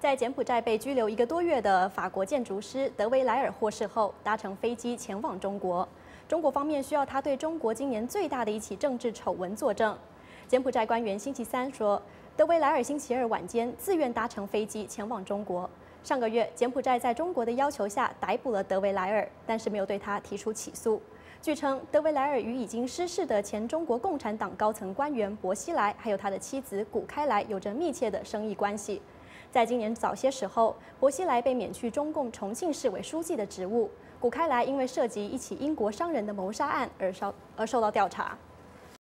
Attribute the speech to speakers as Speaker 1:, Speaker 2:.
Speaker 1: 在柬埔寨被拘留1个多月的法国建筑师德维莱尔获释后，搭乘飞机前往中国。中国方面需要他对中国今年最大的一起政治丑闻作证。柬埔寨官员星期3说，德维莱尔星期2晚间自愿搭乘飞机前往中国。上个月，柬埔寨在中国的要求下逮捕了德维莱尔，但是没有对他提出起诉。据称，德维莱尔与已经失势的前中国共产党高层官员薄熙来，还有他的妻子古开来有着密切的生意关系。在今年早些时候，薄熙来被免去中共重庆市委书记的职务，古开来因为涉及一起英国商人的谋杀案而受到调查。